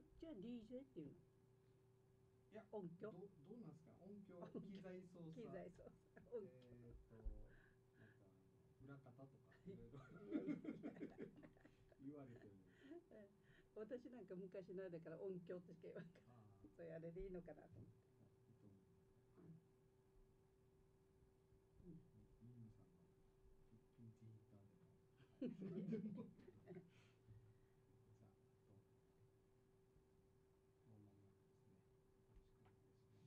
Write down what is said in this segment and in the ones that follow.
っちは DJ っていうの？ いや、 音響？ どうなんですか、音響、機材操作、 機材操作、音響。 なんか裏方とかいろいろいやいやいや言われても、 私なんか昔のだから音響としか言わんから、それあれでいいのかなと思って。 ミンさんのピンチヒッターでも、じゃあもう間もなくですね。よろしくお願いします。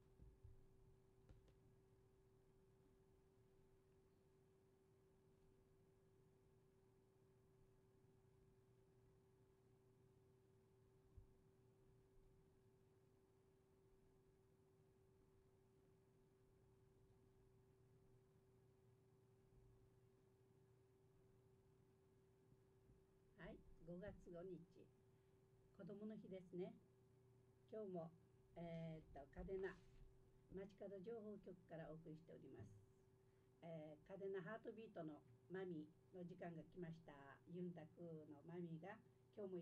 はい、5月5日、子供の日ですね。今日も、嘉手納街角情報局からお送りしております。嘉手納ハートビートのマミの時間が来ました。ユンタクのマミが今日も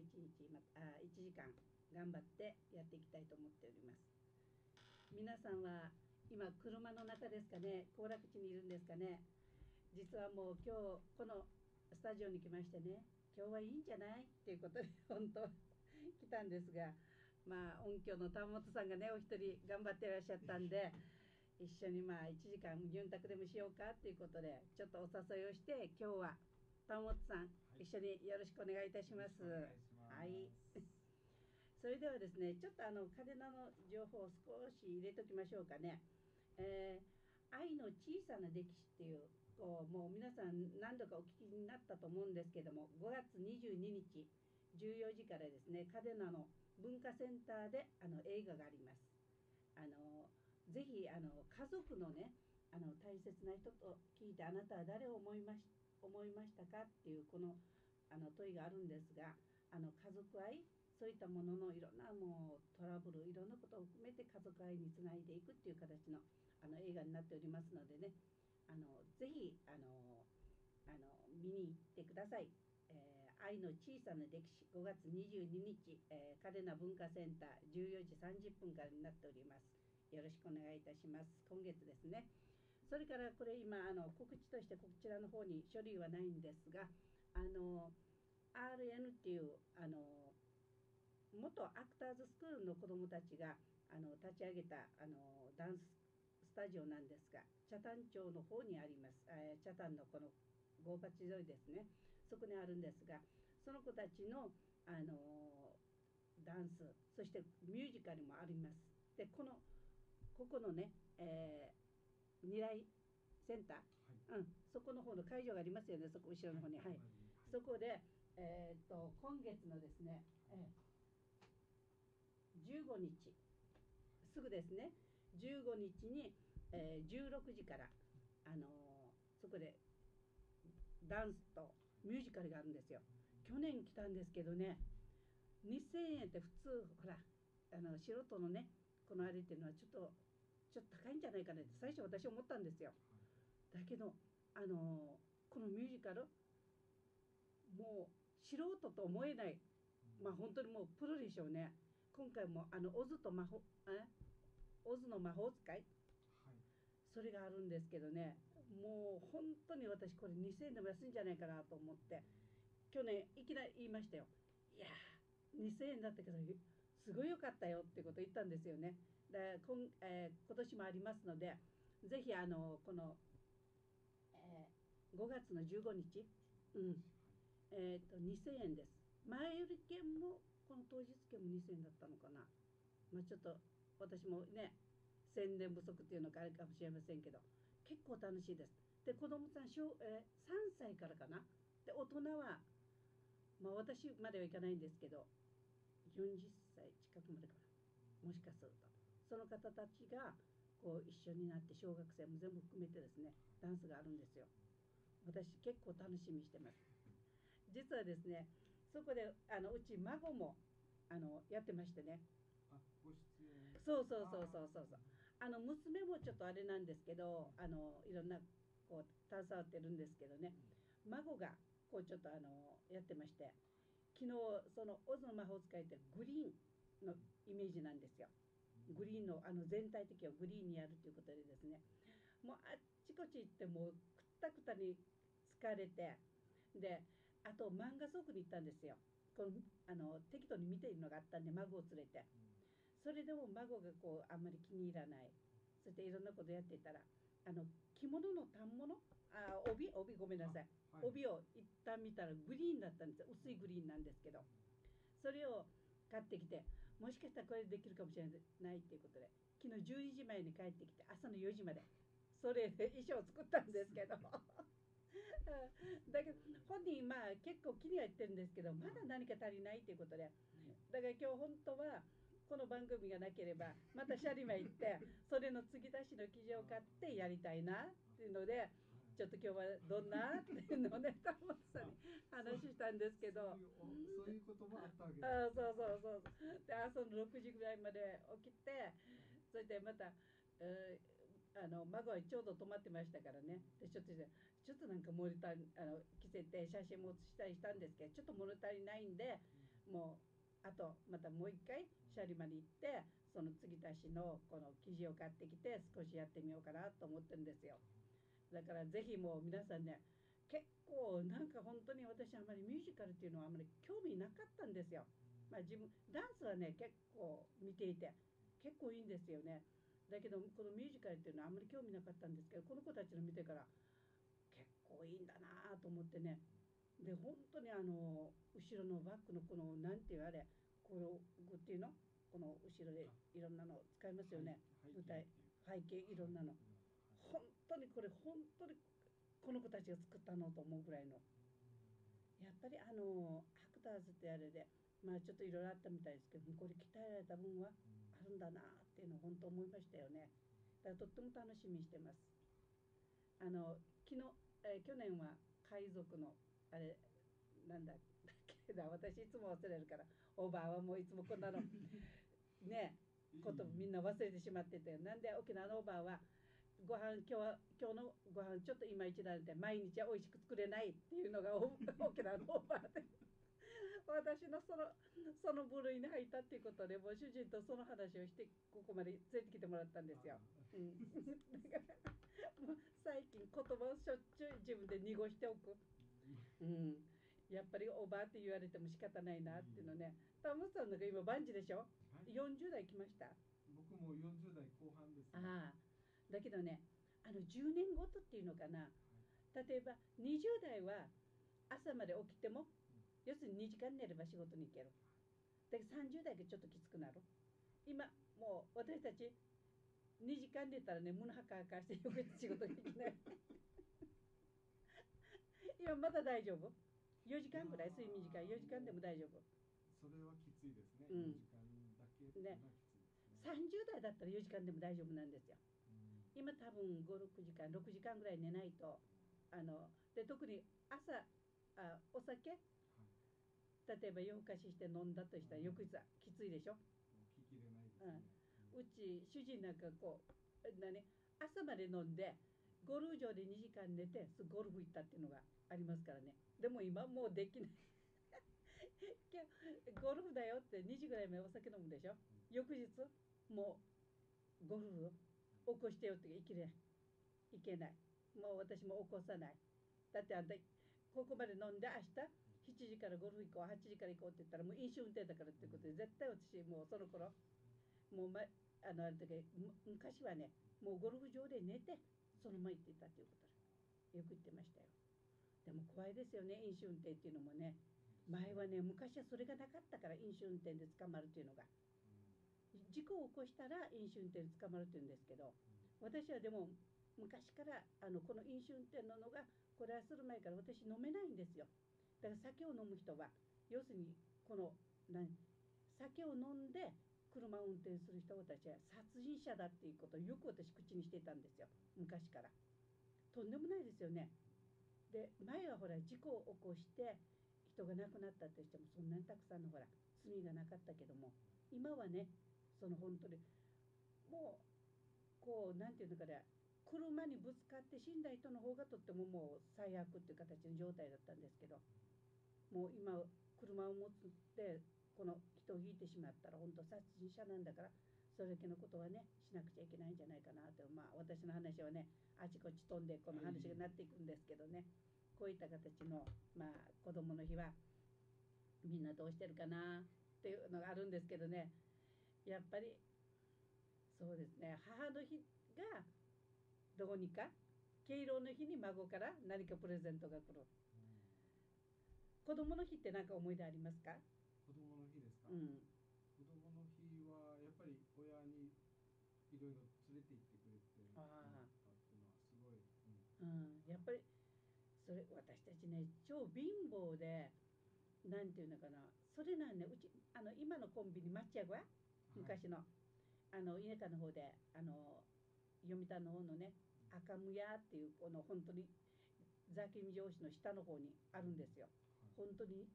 1時間頑張ってやっていきたいと思っております。皆さんは今車の中ですかね、行楽地にいるんですかね。実はもう今日このスタジオに来ましてね、今日はいいんじゃないっていうことで本当来たんですが、まあ音響の田本さんがねお一人頑張っていらっしゃったんで、一緒に1時間ユンタクでもしようかっていうことでちょっとお誘いをして、今日は田本さん、はい、一緒によろしくお願いいたします。はい。それではですね、ちょっと嘉手納の情報を少し入れときましょうかね。愛の小さな歴史っていうもう皆さん何度かお聞きになったと思うんですけども、5月22日14時からですね、嘉手納の文化センターで映画があります。ぜひ家族のね大切な人と聞いて、あなたは誰を思いましたかっていうこの問いがあるんですが、家族愛、そういったもののいろんなもうトラブル、いろんなことを含めて家族愛につないでいくっていう形の映画になっておりますのでね、ぜひ見に行ってください。愛の小さな歴史、5月22日、嘉手納文化センター14時30分からになっております。よろしくお願いいたします。今月ですね。それからこれ今告知としてこちらの方に書類はないんですが、RN っていう元アクターズスクールの子どもたちが立ち上げたダンススタジオなんですが、北谷町の方にあります。北谷のこの郷町沿いですね、そこにあるんですが、その子たちのダンス、そしてミュージカルもあります。でここのね、未来センター、はい、そこの方の会場がありますよね、そこ後ろの方に、はい、そこで、今月のですね、15日すぐですね、15日に、16時から、そこでダンスとミュージカルがあるんですよ。去年来たんですけどね、2000円って普通ほら素人のねこのあれっていうのはちょっと高いんじゃないかなって最初私思ったんですよ。だけどこのミュージカルもう素人と思えない、まあ本当にもうプロでしょうね。今回もオズの魔法使い、はい、それがあるんですけどね、もう本当に私これ2000円でも安いんじゃないかなと思って、去年いきなり言いましたよ。いやー2000円だったけどすごい良かったよってことを言ったんですよね。で今年もありますので、ぜひこの、5月の15日、2000円です。前売り券もこの当日券も2000円だったのかな。まあ、ちょっと私もね宣伝不足っていうのがあるかもしれませんけど、結構楽しいです。で子供さん3歳からかな。で大人はまあ私まではいかないんですけど40歳近くまでかな、もしかするとその方たちがこう一緒になって、小学生も全部含めてですねダンスがあるんですよ。私結構楽しみにしてます。実はですね、そこでうち孫もやってましてね。 ご出演。 そう娘もちょっとあれなんですけど、いろんな携わってるんですけどね、孫がこうちょっとやってまして、 昨日そのオズの魔法使いってグリーンのイメージなんですよ。グリーンの全体的をグリーンにやるということでですね、もうあっちこっち行ってもうくったくたに疲れて、であと漫画倉庫に行ったんですよ。この適当に見ているのがあったんで孫を連れて、それでも孫がこうあんまり気に入らない。そしていろんなことやっていたら着物の反物帯ごめんなさい、帯を一旦見たらグリーンだったんですよ。薄いグリーンなんですけど、それを買ってきて、もしかしたらこれできるかもしれないっていうことで昨日12時前に帰ってきて朝の4時までそれで衣装を作ったんですけどだけど本人まあ結構気には入ってるんですけど、まだ何か足りないということで、だから今日本当はこの番組がなければまたシャリマ行ってそれの継ぎ足しの生地を買ってやりたいなっていうので、ちょっと今日はどんなっていうのをねタモさんに話したんですけど、 そういうこともあったわけです。 そうで朝の6時ぐらいまで起きて、それでまた、孫はちょうど泊まってましたからね、でちょっとなんか物足り着せて写真も写したりしたんですけど、ちょっと物足りないんで、もうあとまたもう一回シャリまで行ってその継ぎ足しのこの生地を買ってきて少しやってみようかなと思ってるんですよ。だからぜひもう皆さんね、結構なんか本当に私あんまりミュージカルっていうのはあんまり興味なかったんですよ。まあ自分ダンスはね結構見ていて結構いいんですよね。だけどこのミュージカルっていうのはあんまり興味なかったんですけど、この子たちの見てから結構いいんだなと思ってね。で本当に後ろのバックのこのなんていうあれこのグっていうの、この後ろでいろんなの使いますよね。舞台背景いろんなの、本当にこれ本当にこの子たちが作ったのと思うぐらいの、やっぱりアクターズってあれでまあちょっといろいろあったみたいですけど、これ鍛えられた分はあるんだなっていうのを本当思いましたよね。だからとっても楽しみにしてます。昨日、去年は海賊のあれなんだっけだ、私いつも忘れるから、おばあはもういつもこんなのねことみんな忘れてしまってて、なんで沖縄のおばあは今日のご飯ちょっといまいちだって毎日は美味しく作れないっていうのが沖縄のおばあで私のその部類に入ったっていうことで、もう主人とその話をしてここまで連れてきてもらったんですよ。うん、だからもう最近言葉をしょっちゅう自分で濁しておく。うん、やっぱりおばあって言われても仕方ないなっていうのね。タムさんなんか今万事でしょ、40代来ました。 僕も40代後半です、ね。 ああ、だけどね、10年ごとっていうのかな、例えば20代は朝まで起きても、要するに2時間寝れば仕事に行ける。だけど30代がちょっときつくなる。今もう私たち2時間寝たらね、胸はかはかしてよく仕事ができない今まだ大丈夫、4時間ぐらい睡眠時間4時間でも大丈夫。 それはきついですね、 うん、 4時間だけっていうのはきついですね。 30代だったら4時間でも大丈夫なんですよ。今多分56時間6時間ぐらい寝ないと、で特に朝お酒、例えば夜更かしして飲んだとしたら翌日はきついでしょ。 聞きれないですね。 うち主人なんかこう朝まで飲んでゴルフ場で2時間寝てゴルフ行ったっていうのがありますからね。でも今もうできないゴルフだよって2時ぐらいまでお酒飲むでしょ、翌日もうゴルフ起こしてよっていけない、もう私も起こさない。だってあんたここまで飲んで明日7時からゴルフ行こう8時から行こうって言ったらもう飲酒運転だからっていうことで、絶対私もうその頃もう、あれ時昔はねもうゴルフ場で寝てそのまま行ってたっていうことでよく言ってましたよ。でも怖いですよね、飲酒運転っていうのもね。前はね昔はそれがなかったから飲酒運転で捕まるっていうのが、事故を起こしたら飲酒運転で捕まるっていうんですけど、私はでも昔からこの飲酒運転のがこれはする前から私飲めないんですよ。だから酒を飲む人は要するにこの酒を飲んで車を運転する人たちは殺人者だっていうことをよく私口にしてたんですよ、昔から。とんでもないですよね。で前はほら事故を起こして人が亡くなったとしてもそんなにたくさんのほら罪がなかったけども、今はねその本当にもうこうなんていうのかな、車にぶつかって死んだ人の方がとってももう最悪っていう形の状態だったんですけど、もう今車を持ってこの人を引いてしまったら本当殺人者なんだから、それだけのことはねしなくちゃいけないんじゃないかなと、私の話はねあちこち飛んでこの話がなっていくんですけどね、こういった形の、子どもの日はみんなどうしてるかなっていうのがあるんですけどね、やっぱりそうですね、母の日がどうにか、敬老の日に孫から何かプレゼントが来る。子供の日って何か思い出ありますか？ 子供の日ですか？ うん、 子供の日はやっぱり親にいろいろ連れて行ってくれてもらったっていうのはすごい、 やっぱりそれ私たちね超貧乏で、なんていうのかな、それなんね、うち今のコンビニ町屋小屋、昔の、田舎の方で読谷の方のね赤むやっていうこの本当にザキミ城市の下の方にあるんですよ。本当に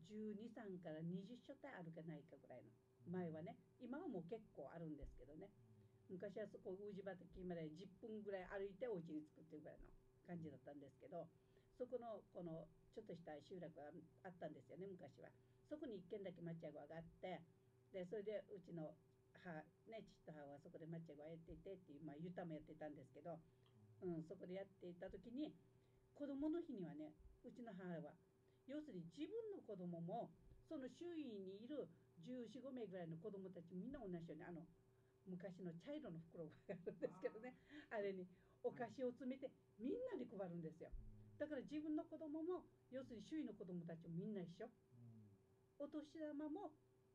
12、3から20所帯あるかないかぐらいの前はね、今はもう結構あるんですけどね、昔はそこ宇治畑まで10分ぐらい歩いてお家に着くっていうぐらいの感じだったんですけど、そこのこのちょっとした集落があったんですよね昔は。そこに1軒だけ町屋小屋があって、でそれでうちの母ね、父と母はそこで町屋小屋やっていてっていう、ユタもやってたんですけど、そこでやっていた時に子供の日にはね、うちの母は要するに自分の子供もその周囲にいる14、5名ぐらいの子供たちみんな同じように昔の茶色の袋があるんですけどね、あれにお菓子を詰めてみんなに配るんですよ。だから自分の子供も要するに周囲の子供たちもみんな一緒。お年玉も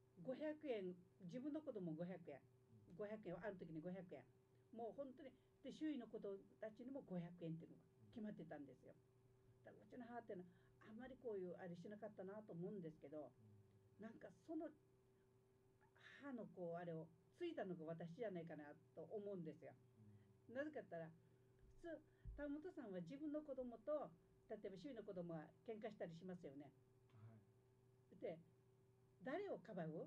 500円、自分の子供500円、500円、ある時に500円、もう本当に、で周囲の子たちにも500円っていうのが決まってたんですよ。だからうちの母っていうのはあんまりこういうあれしなかったなと思うんですけど、なんかその母のこうあれを継いだのが私じゃないかなと思うんですよ。なぜかって言ったら、普通田本さんは自分の子供と例えば周囲の子供は喧嘩したりしますよね。で誰をかばう？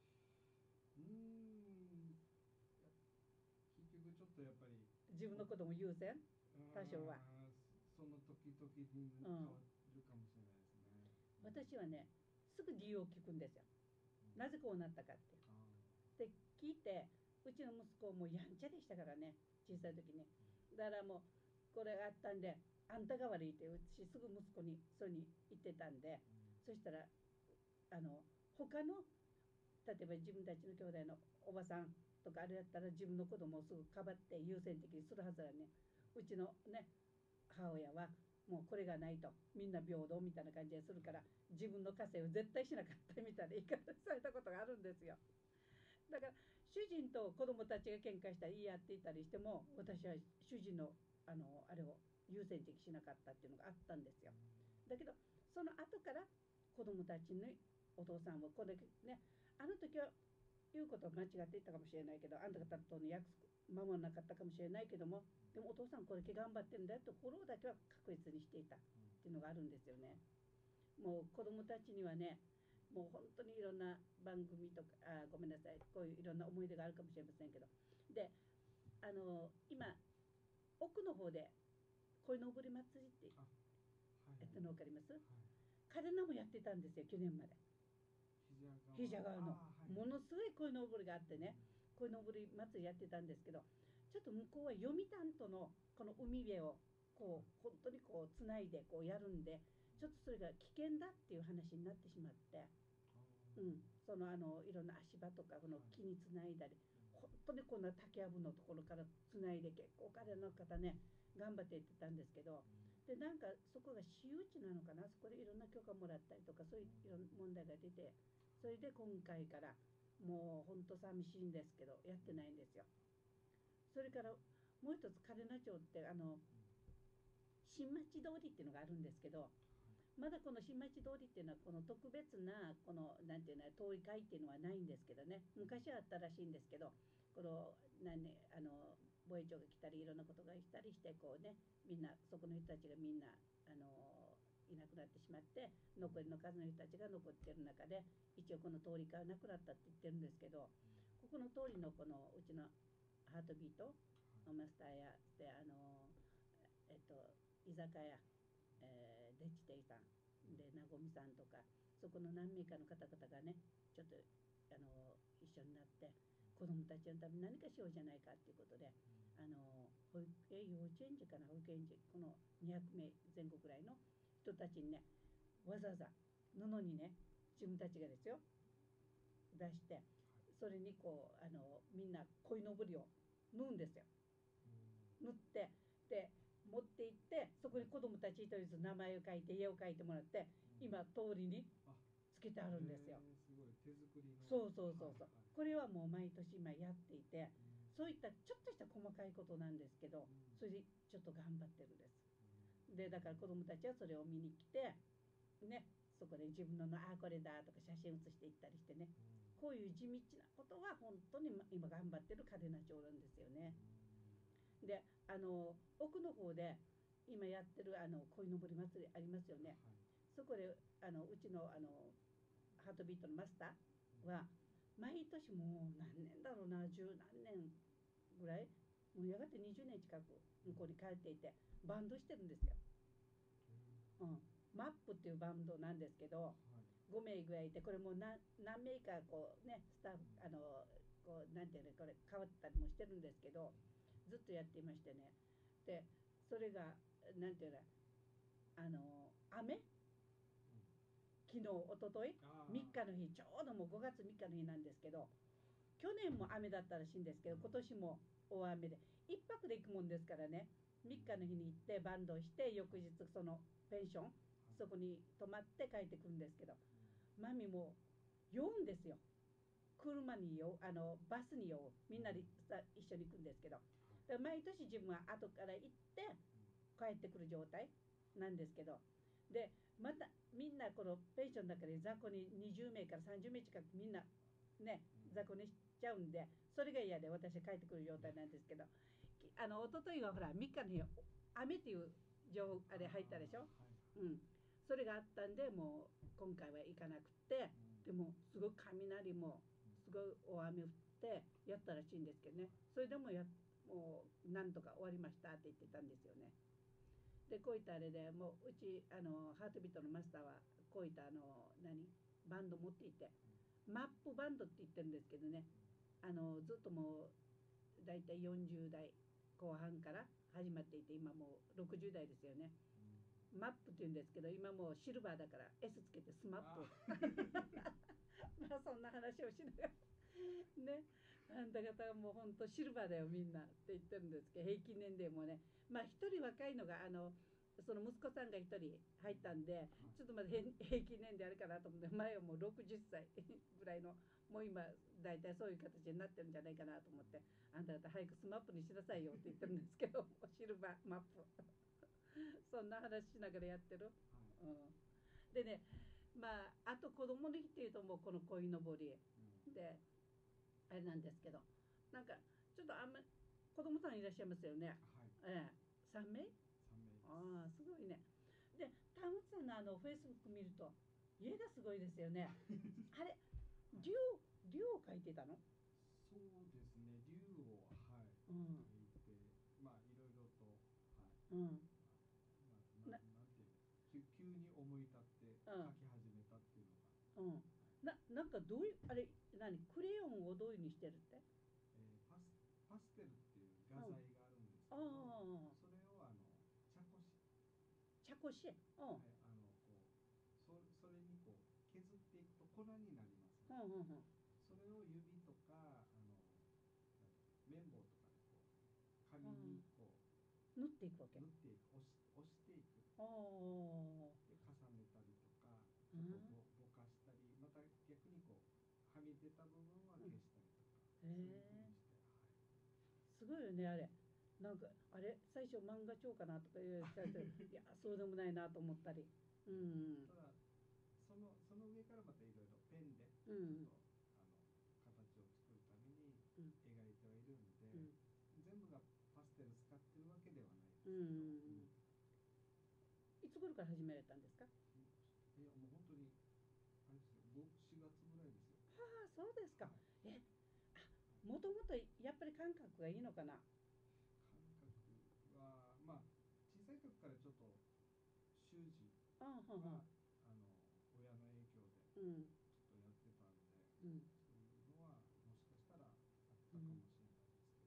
結局ちょっとやっぱり自分の子供優先、多少は。 その時々に変わるかもしれないですね。 私はねすぐ理由を聞くんですよ。なぜこうなったかって。で聞いて、うちの息子もやんちゃでしたからね、小さい時に。だからもうこれがあったんであんたが悪いって、うちすぐ息子にそうに言ってたんで、そしたら他の例えば自分たちの兄弟のおばさんとかあれやったら自分の子供をすぐかばって優先的にするはずだね。うちのね母親はもうこれがないとみんな平等みたいな感じでするから、自分の家政を絶対しなかったみたいな言い方されたことがあるんですよ。だから主人と子供たちが喧嘩したり言い合っていたりしても、私は主人のあれを優先的しなかったっていうのがあったんですよ。だけどその後から子供たちにお父さんはこれね、あの時は言うことは間違っていったかもしれないけど、あんた方との約束守らなかったかもしれないけども、でもお父さんこれだけ頑張ってるんだよとフォローだけは確実にしていたっていうのがあるんですよね。もう子供たちにはね、もう本当にいろんな番組とか、ごめんなさい、こういういろんな思い出があるかもしれませんけど、で今奥の方で鯉のぼり祭りってやったの分かります？カデナもやってたんですよ、去年まで。比謝川のものすごい鯉のぼりがあってね、鯉のぼり祭りやってたんですけど、ちょっと向こうは読谷とのこの海辺をこう本当にこうつないでこうやるんで、ちょっとそれが危険だっていう話になってしまって、そのいろんな足場とかこの木につないだり、本当にこんな竹やぶのところからつないで結構お金の方ね頑張って行ってたんですけど、でなんかそこが私有地なのかな、そこでいろんな許可もらったりとかそういういろんな問題が出て、それで今回からもう本当寂しいんですけどやってないんですよ。それからもう一つ嘉手納町って新町通りっていうのがあるんですけど、まだこの新町通りっていうのはこの特別なこのなんていうの通り会っていうのはないんですけどね、昔はあったらしいんですけど、この防衛庁が来たりいろんなことがしたりしてこうね、みんなそこの人たちがみんないなくなってしまって、残りの数の人たちが残ってる中で一応この通り会はなくなったって言ってるんですけど、ここの通りのこのうちのハートビートマスターやで居酒屋、デッチテイさんでなごみさんとかそこの何名かの方々がねちょっと一緒になって子どもたちのために何かしようじゃないかっていうことで幼稚園児かな保育園児この200名前後くらいの人たちにねわざわざ布にね自分たちがですよ出してそれにこうみんな鯉のぼりを縫うんですよ。縫ってで持って行ってそこに子どもたち一人ずつ名前を書いて絵を描いてもらって今通りにつけてあるんですよ。 すごい手作りの。 そうそうそうそう。これはもう毎年今やっていて、そういったちょっとした細かいことなんですけど、それでちょっと頑張ってるんです。でだから子どもたちはそれを見に来てね、そこで自分のこれだとか写真写していったりしてね、こういう地道なことは本当に今頑張ってる嘉手納町なんですよね。で奥の方で今やってる鯉のぼり祭りありますよね。そこでうちのハートビートのマスターは毎年もう何年だろうな十何年ぐらいもうやがて20年近く向こうに帰っていてバンドしてるんですよ。マップっていうバンドなんですけど、5名ぐらいいてこれも何名かこうねスタッフこうなんていうのこれ変わったりもしてるんですけどずっとやっていましてね。でそれがなんていうの雨昨日おととい3日の日ちょうどもう5月3日の日なんですけど去年も雨だったらしいんですけど今年も大雨で1泊で行くもんですからね3日の日に行ってバンドして翌日そのペンションそこに泊まって帰ってくるんですけどマミも酔うんですよ。車にバスに酔うみんなで一緒に行くんですけど毎年自分は後から行って帰ってくる状態なんですけどでまたみんなこのペンションの中で雑魚に20名から30名近くみんなね雑魚にしちゃうんでそれが嫌で私は帰ってくる状態なんですけど一昨日はほら3日の日雨っていう情報あれ入ったでしょ。それがあったんでもう今回は行かなくてでもすごい雷もすごい大雨降ってやったらしいんですけどねそれでももうなんとか終わりましたって言ってたんですよね。でこういったあれでもううちハートビートのマスターはこういったバンド持っていてマップバンドって言ってるんですけどねずっともうだいたい40代後半から始まっていて今もう60代ですよね。マップって言うんですけど今もうシルバーだから S つけてスマップまあそんな話をしながらねあんた方はもうほんとシルバーだよみんなって言ってるんですけど平均年齢もねまあ一人若いのがその息子さんが一人入ったんでちょっとまだ平均年齢あるかなと思って前はもう60歳ぐらいのもう今大体そういう形になってるんじゃないかなと思ってあんた方早くスマップにしなさいよって言ってるんですけどシルバーマップそんな話しながらやってる。でねまああと子供の日っていうともうこの鯉のぼりであれなんですけどなんかちょっとあんま子供さんいらっしゃいますよね。3名ああすごいね。で田口さんのフェイスブック見ると家がすごいですよね。あれ竜を描いてたの？ そうですね竜を描いてまあいろいろとなんていう急に思い立って描き始めたっていうのがなんかどういうあれクレヨンをどういうにしてるって？ パステルっていう画材があるんですけどそれを茶こしこうそれにこう削っていくと粉になります、それを指とか綿棒とかでこう紙にこう縫っていくわけ？ 押していくで重ねたりとかちょっとぼかしたりまた逆にこうはみ出た部分は消したりとか、そういうふうにして、 すごいよねあれ。なんかあれ最初漫画帳かなとか言われていやそうでもないなと思ったり、 ただその上からまたいろいろペンでちょっと、形を作るために描いてはいるんで、全部がパステル使ってるわけではないですけど、 いつ頃から始められたんですか？ いやもう本当にあれですよ4月ぐらいですよ。 はあそうですか。もともとやっぱり感覚がいいのかな？ 感覚はまあ小さい時からちょっと習字は親の影響でちょっとやってたんで、そういうのはもしかしたらあったかもしれないです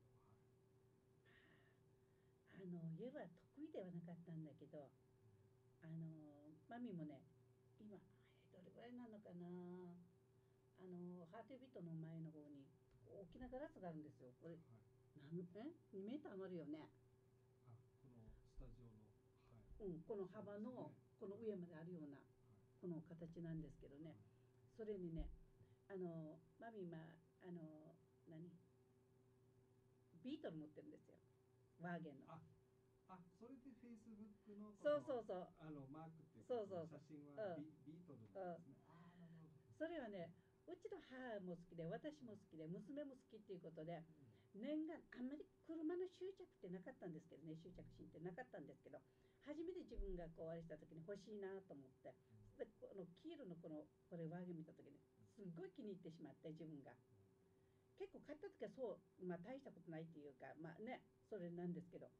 けど、 家は得意ではなかったんだけど、マミもね、今どれぐらいなのかな、ハートビートの前の方に大きなガラスがあるんですよ。これ、2メーターあるよね。 このスタジオの、 この幅のこの上まであるようなこの形なんですけどね、それにね、マミ今ビートル持ってるんですよ、ワーゲンの。 それでフェイスブックのマークっていうか、写真はビートルなんですね。なるほど。 それはね、うちの母も好きで、私も好きで、娘も好きっていうことで、念願あんまり車の執着ってなかったんですけどね、執着心ってなかったんですけど、初めて自分がこうあれした時に欲しいなと思って、でこの黄色のこれワーゲン見た時にすっごい気に入ってしまって、自分が結構買った時は大したことないっていうか、それなんですけど、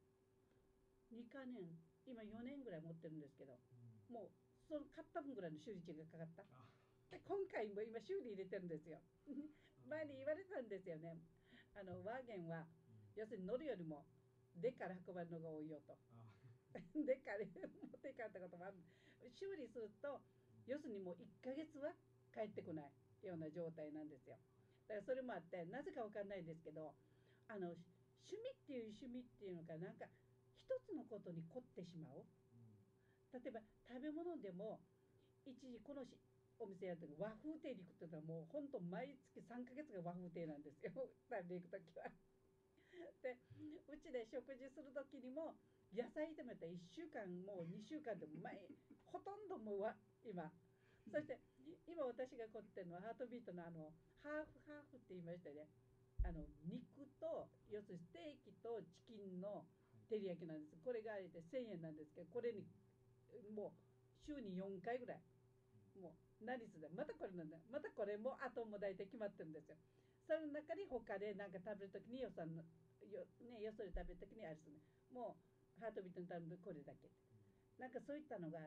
今4年ぐらい持ってるんですけど、もうその買った分ぐらいの修理賃がかかった。で今回も今修理入れてるんですよ。前に言われたんですよね、ワーゲンは要するに乗るよりもデカで運ばれるのが多いよと。デカで持っていかれたこともある。修理すると要するにもう1ヶ月は帰ってこないような状態なんですよ。だからそれもあって、なぜか分かんないですけど、趣味っていうのか、なんか一つのことに凝ってしまう。例えば食べ物でも、一時このお店やってる和風亭に行くっていうのはもうほんと毎月3ヶ月が和風亭なんですよ、食べで行く時は。でうちで食事する時にも野菜炒めたら1週間もう2週間でもほとんどもう今。そして今私が凝ってるのはハートビートのハーフって言いましたね。肉と要するにステーキとチキンの照り焼きなんです。これが1000円なんですけど、これにもう週に4回ぐらい、もう何するまたこれなんだ、またこれもあとも大体決まってるんですよ。その中に他で何か食べる時によそで食べる時にあれするね、もうハートビートに頼んでこれだけ、なんかそういったのがあって、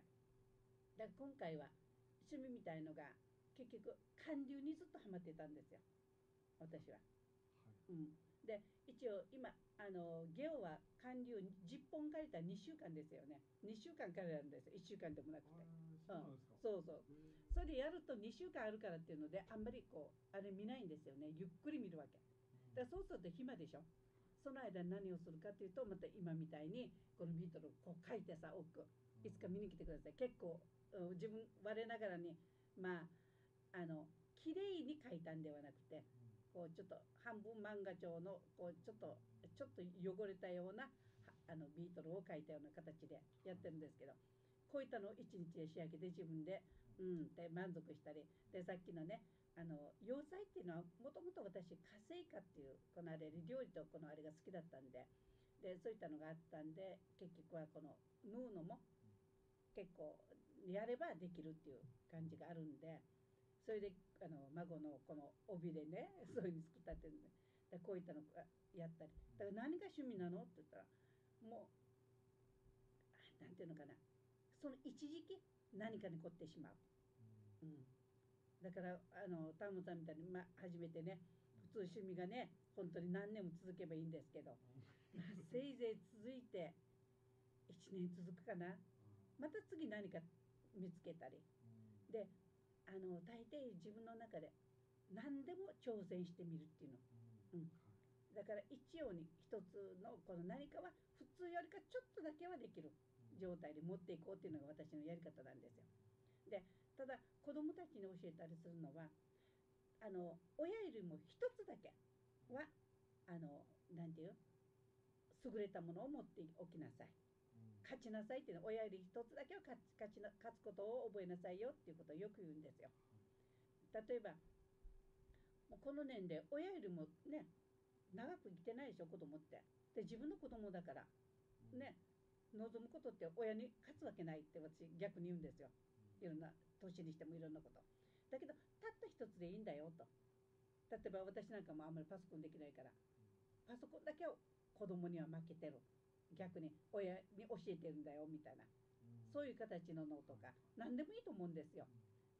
だから今回は趣味みたいのが結局韓流にずっとハマってたんですよ、私は。で一応今ゲオは韓流10本借りたら2週間ですよね。2週間借りるんですよ、1週間でもなくて。そうそう、それやると2週間あるからっていうので、あんまりあれ見ないんですよね、ゆっくり見るわけだから。そうすると暇でしょ。その間何をするかっていうと、また今みたいにこのビートルを書いてさ、多くいつか見に来てください。結構自分我ながらに綺麗に書いたんではなくて、ちょっと半分漫画調のちょっと汚れたようなビートルを描いたような形でやってるんですけど、こういったのを1日で仕上げて自分でで満足したりで、さっきのね洋裁っていうのはもともと私家政家っていうこのあれ料理とこのあれが好きだったんで、そういったのがあったんで、結局はこの縫うのも結構やればできるっていう感じがあるんで、それで孫のこの帯でねそういうに作ったってるんで、こういったのやったり。だから何が趣味なのって言ったら、もうなんていうのかな、その一時期何かに凝ってしまう。だからタムさんみたいに、初めてね、普通趣味がね本当に何年も続けばいいんですけど、せいぜい続いて1年続くかな、また次何か見つけたりで、大抵自分の中で何でも挑戦してみるっていうの、だから一様に一つのこの何かは普通よりかちょっとだけはできる状態で持っていこうっていうのが私のやり方なんですよ。でただ子どもたちに教えたりするのは、親よりも一つだけはなんていう優れたものを持っておきなさい、勝ちなさいっていうのは、親より一つだけは勝つことを覚えなさいよっていうことをよく言うんですよ。例えばもうこの年で親よりもね長く生きてないでしょ子供って。で自分の子供だからね、望むことって親に勝つわけないって私逆に言うんですよ。いろんな年にしてもいろんなことだけど、たった一つでいいんだよと。例えば私なんかもあんまりパソコンできないから、パソコンだけを子供には負けてる、逆に親に教えてるんだよみたいな、そういう形ののとか何でもいいと思うんですよ。必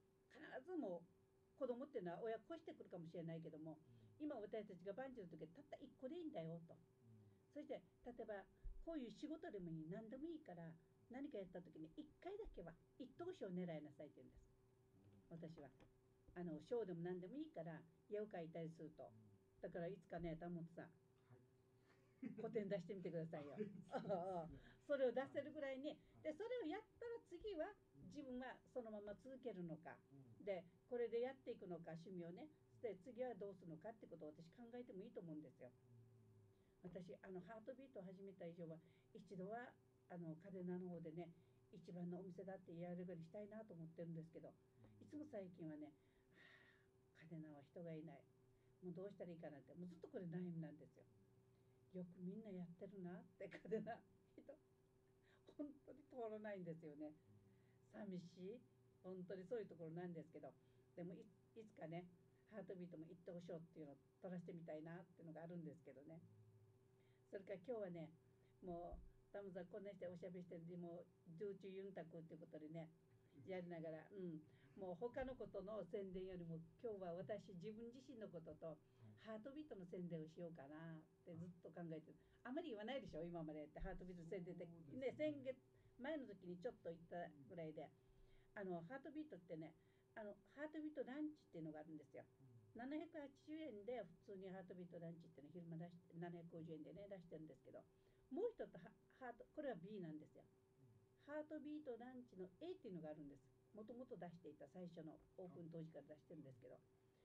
ずもう子供っていうのは親越してくるかもしれないけども、今私たちが万事の時はたった1個でいいんだよと。そして例えばこういう仕事でもいい、何でもいいから、何かやった時に1回だけは一等賞を狙いなさいって言うんです。私は賞でも何でもいいから絵を描いたりすると。だからいつかね、田本さん、個展出してみてくださいよ。それを出せるぐらいに、でそれをやったら次は自分はそのまま続けるのか、でこれでやっていくのか、趣味をね、で次はどうするのかってことを私考えてもいいと思うんですよ。私ハートビートを始めた以上は一度は嘉手納の方でね、一番のお店だって言われるようにしたいなと思ってるんですけど、いつも最近はね、嘉手納は人がいない、もうどうしたらいいかなって、もうずっとこれ悩みなんですよ。よくみんなやってるなって、嘉手納人本当に通らないんですよね。寂しい、本当にそういうところなんですけど、でも いつかね、ハートビートも一等賞っていうのを取らせてみたいなっていうのがあるんですけどね。それから今日はね、もうタムさんこんなしておしゃべりしてるんで、もう重中ユンタクっていうことでね、やりながら、もう他のことの宣伝よりも今日は私自分自身のこととハートビートの宣伝をしようかなってずっと考えてる。あまり言わないでしょ今までって、ハートビートの宣伝ってね、先月前の時にちょっと言ったぐらいで、ハートビートってね、ハートビートランチっていうのがあるんですよ。780円で普通にハートビートランチっていうのを昼間出して750円でね出してるんですけど、もう一つこれは B なんですよ。ハートビートランチの A っていうのがあるんです。もともと出していた最初のオープン当時から出してるんですけど、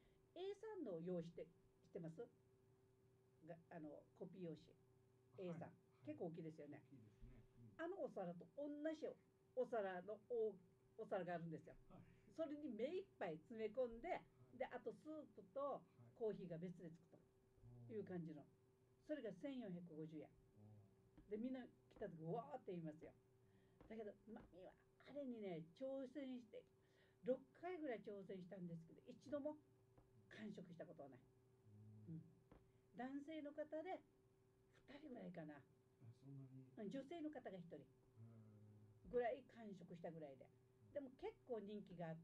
A3 の用意してますが、コピー用紙 A3、はい、結構大きいですよね。お皿と同じお皿のお皿があるんですよ。それに目いっぱい詰め込んで、であとスープとコーヒーが別でつくという感じの、それが1450円で、みんな来た時わーって言いますよ。だけどマミはあれにね挑戦して6回ぐらい挑戦したんですけど、一度も完食したことはない。男性の方で2人ぐらいかな、女性の方が1人ぐらい完食したぐらいで、でも結構人気があって、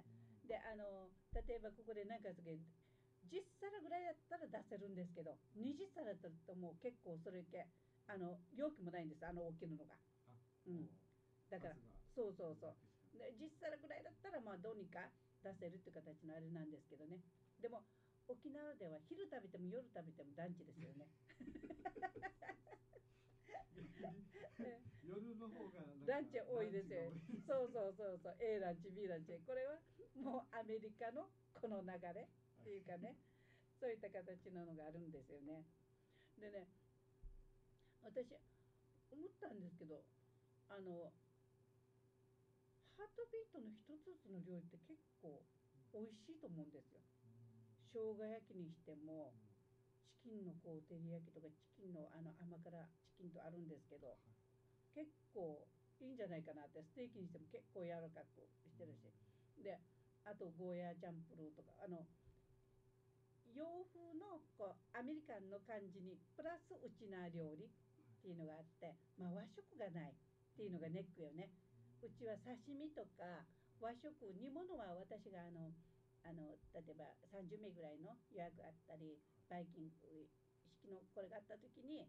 で例えばここで何かする10皿ぐらいだったら出せるんですけど、20皿だったらもう結構それ系容器もないんです、大きなのが。だからそうで10皿ぐらいだったらまあどうにか出せるっていう形のあれなんですけどね。でも沖縄では昼食べても夜食べてもランチですよね。 夜の方がランチ多いですよ。そう、A ランチ B ランチ、これはもうアメリカのこの流れっていうかね、そういった形なのがあるんですよね。でね、私思ったんですけど、ハートビートの一つずつの料理って結構美味しいと思うんですよ。生姜焼きにしても、チキンのこう照り焼きとか、チキンの甘辛チキンとあるんですけど、結構いいんじゃないかなって。ステーキにしても結構柔らかくしてるし、であとゴーヤーチャンプルーとか洋風のこうアメリカンの感じにプラスウチナー料理っていうのがあって、まあ、和食がないっていうのがネックよね。うちは刺身とか和食煮物は私が例えば30名ぐらいの予約あったり、バイキング式のこれがあった時に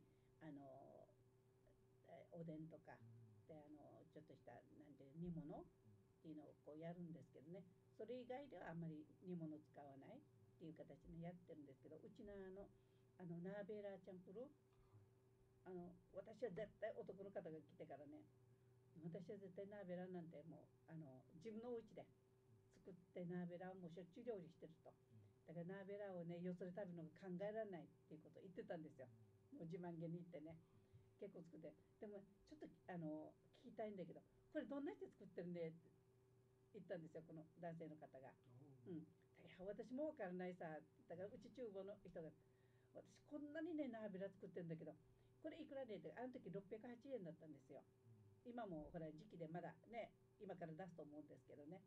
おでんとかでちょっとしたなんて煮物っていうのをこうやるんですけどね、それ以外ではあんまり煮物使わないっていう形でやってるんですけど、うちのナーベーラーチャンプルー、私は絶対男の方が来てからね、私は絶対ナーベラーなんてもう自分のお家で作ってナーベラーをもうしょっちゅう料理してると。だからナーベラーをねよそで食べるのが考えられないっていうことを言ってたんですよ。もう自慢げに言ってね、結構作って、でもちょっと聞きたいんだけど、これどんな人作ってるねって言ったんですよ、この男性の方が。いや私も分からないさ、だからうち厨房の人が、私こんなにねナーベラ作ってるんだけどこれいくらでって、あの時680円だったんですよ。今もほら時期でまだね今から出すと思うんですけどね、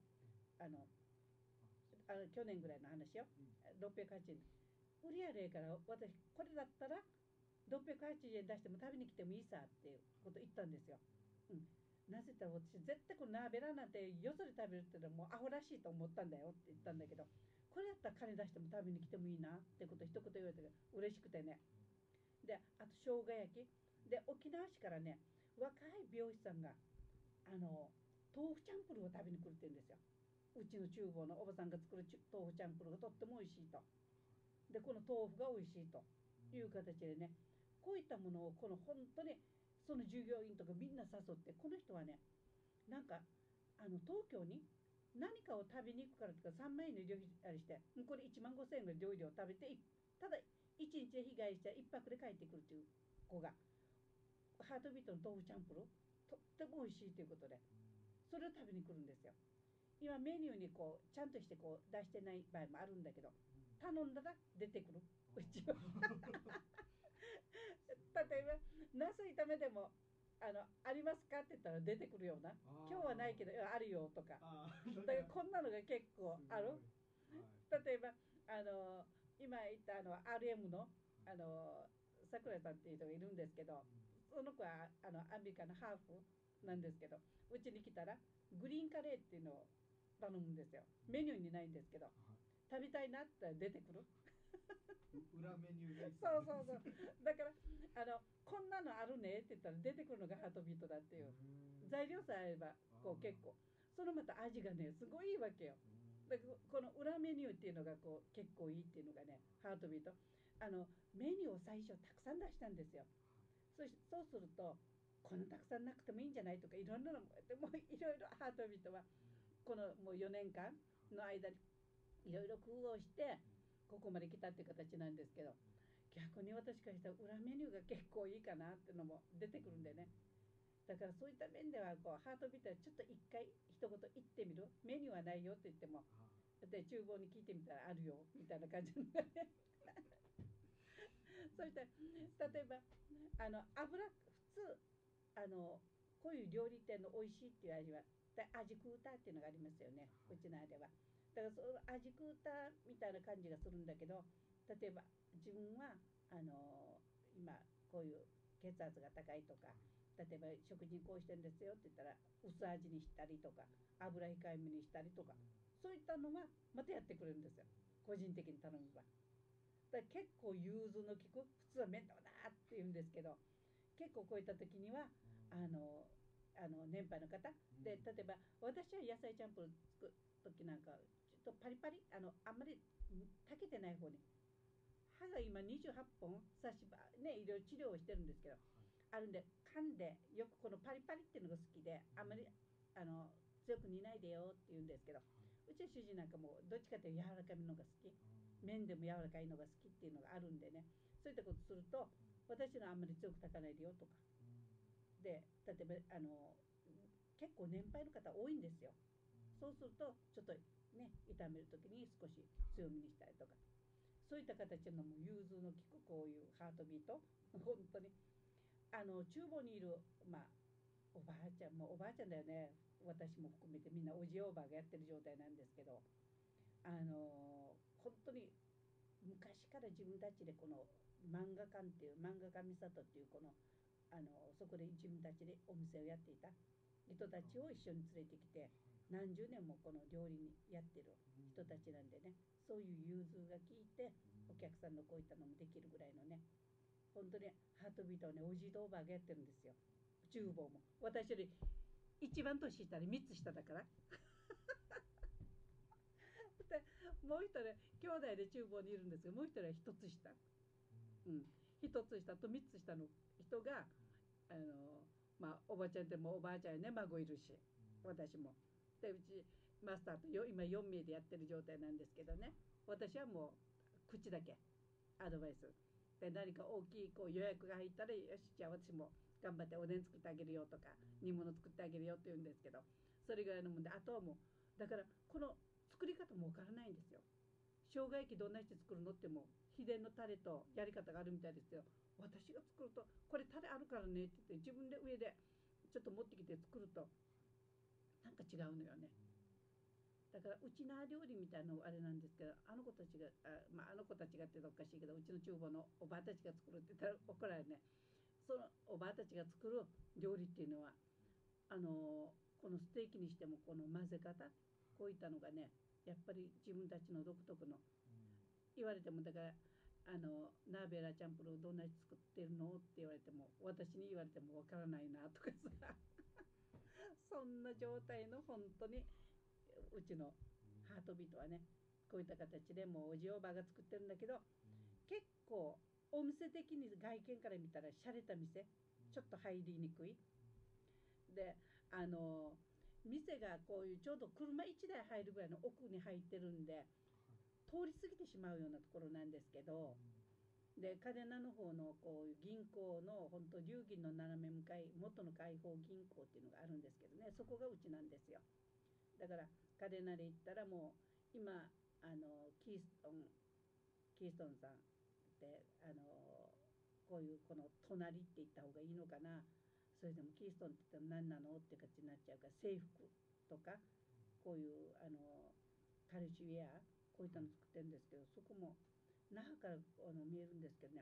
去年ぐらいの話よ、680円売り上げから私これだったら680円出しても食べに来てもいいさっていうこと言ったんですよ。 なぜって言ったら私絶対このナーベラなんてよそで食べるっていうのはもうアホらしいと思ったんだよって言ったんだけど、これやったら金出しても食べに来てもいいなってこと一言言われたけど嬉しくてね。であと生姜焼きで、沖縄市からね若い美容師さんが豆腐チャンプルーを食べに来るって言うんですよ。うちの厨房のおばさんが作る豆腐チャンプルーがとっても美味しいと。でこの豆腐が美味しいという形でね、こういったものをこの本当にその従業員とかみんな誘って、この人はねなんか東京に何かを食べに行くからとか3万円の料理あれして向こうで1万5,000円の料理を食べて、ただ1日で日帰りして1泊で帰ってくるという子がハートビートの豆腐チャンプルーとっても美味しいということでそれを食べに来るんですよ。今メニューにこうちゃんとしてこう出してない場合もあるんだけど、頼んだら出てくるうちは例えばナス炒めでもありますかって言ったら出てくるような、今日はないけどあるよとか、だからこんなのが結構ある。例えば今言ったRM の桜井さんっていう人がいるんですけど、その子はアメリカのハーフなんですけど、うちに来たらグリーンカレーっていうのを頼むんですよ。メニューにないんですけど、食べたいなって出てくる裏メニューでそうそうそう、だからこんなのあるねって言ったら出てくるのがハートビートだっていう、材料さえあればこう結構そのまた味がねすごいいいわけよ。だからこの裏メニューっていうのがこう結構いいっていうのがねハートビートメニューを最初たくさん出したんですよ。そうするとこんなたくさんなくてもいいんじゃないとかいろんなのもいろいろハートビートはこのもう4年間の間にいろいろ工夫をしてここまで来たっていう形なんですけど、逆に私からしたら裏メニューが結構いいかなっていうのも出てくるんでね。だからそういった面ではこうハートビートはちょっと一回一言言ってみる、メニューはないよって言ってもで厨房に聞いてみたらあるよみたいな感じのねそして例えば油普通こういう料理店の美味しいっていう味は味クーターっていうのがありますよね、うちのあれは。だからその味クーターみたいな感じがするんだけど、例えば自分は今こういう血圧が高いとか、例えば食事にこうしてるんですよって言ったら薄味にしたりとか油控えめにしたりとか、そういったのはまたやってくれるんですよ、個人的に頼めば。だから結構融通の利く、普通は面倒だって言うんですけど、結構こういった時には年配の方で、例えば私は野菜チャンプル作る時なんかちょっとパリパリあんまり炊けてない方に、歯が今28本差し歯ねいろいろ治療をしてるんですけど、あるんで噛んでよくこのパリパリっていうのが好きで、あんまり強く煮ないでよって言うんですけど、うちの主人なんかもどっちかというと柔らかめのが好き、麺でも柔らかいのが好きっていうのがあるんでね、そういったことすると私のあんまり強く炊かないでよとかで、例えば結構年配の方多いんですよ。そうするとちょっとね炒める時に少し強めにしたりとか、そういった形のも融通の利くこういうハートビート本当に厨房にいるおばあちゃんもおばあちゃんだよね、私も含めてみんなおじおばがやってる状態なんですけど、本当に昔から自分たちでこの漫画館っていう漫画家美里っていうこのそこで自分たちでお店をやっていた人たちを一緒に連れてきて何十年もこの料理にやってる人たちなんでね、そういう融通が利いてお客さんのこういったのもできるぐらいのね、本当にハートビートをねおじいとおばあがやってるんですよ。厨房も私より一番年下で3つ下だからでもう一人兄弟で厨房にいるんですが、もう一人は1つ下、1つ下と3つ下の人がおばちゃんでもおばあちゃんやね孫いるし、私もでうちマスターと今4名でやってる状態なんですけどね、私はもう口だけアドバイスで、何か大きいこう予約が入ったらよしじゃあ私も頑張っておでん作ってあげるよとか煮物作ってあげるよって言うんですけど、それぐらいのもんで、あとはもうだからこの作り方もわからないんですよ。生姜焼きどんなして作るのっても秘伝のタレとやり方があるみたいですよ。私が作るとこれタレあるからねって言って自分で上でちょっと持ってきて作るとなんか違うのよね。だからうちな料理みたいなのあれなんですけど、あの子たちがあの子たちがっておかしいけど、うちの厨房のおばあたちが作るって言ったら怒られるね。そのおばあたちが作る料理っていうのはこのステーキにしてもこの混ぜ方、こういったのがねやっぱり自分たちの独特の、言われてもだからナーベラチャンプルーどんなに作ってるのって言われても私に言われてもわからないなとかさそんな状態の本当にうちのハートビートはねこういった形でもうおじおばが作ってるんだけど、結構お店的に外見から見たら洒落た店、ちょっと入りにくいで店がこういうちょうど車1台入るぐらいの奥に入ってるんで通り過ぎてしまうようなところなんですけど、で嘉手納の方のこういう銀行の本当龍銀の斜め向かい元の解放銀行っていうのがあるんですけどね、そこがうちなんですよ。だから嘉手納で行ったらもう今キーストンさんってこういうこの隣って言った方がいいのかな、それでもキーストンって言ったら何なのって形になっちゃうから制服とかこういうカルチウェアこういったの作ってるんですけど、そこも那覇から見えるんですけどね、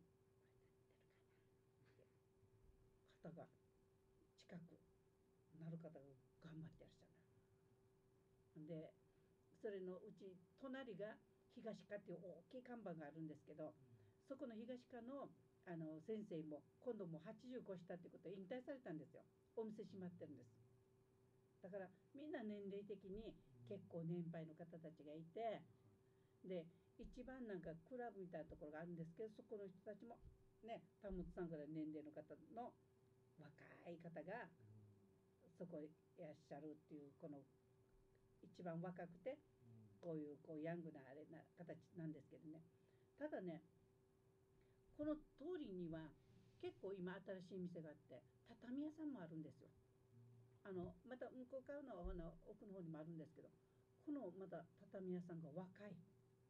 方が近くなる方が頑張ってらっしゃる。でそれのうち隣が東課っていう大きい看板があるんですけど、そこの東課の先生も今度もう80越したってことで引退されたんですよ。お店閉まってるんです。だからみんな年齢的に結構年配の方たちがいて、で一番なんかクラブみたいなところがあるんですけど、そこの人たちもね田本さんぐらい年齢の方の若い方がそこいらっしゃるっていう、この一番若くてこういうヤングなあれな形なんですけどね。ただねこの通りには結構今新しい店があって畳屋さんもあるんですよ。また向こう側の奥の方にもあるんですけど、このまた畳屋さんが若い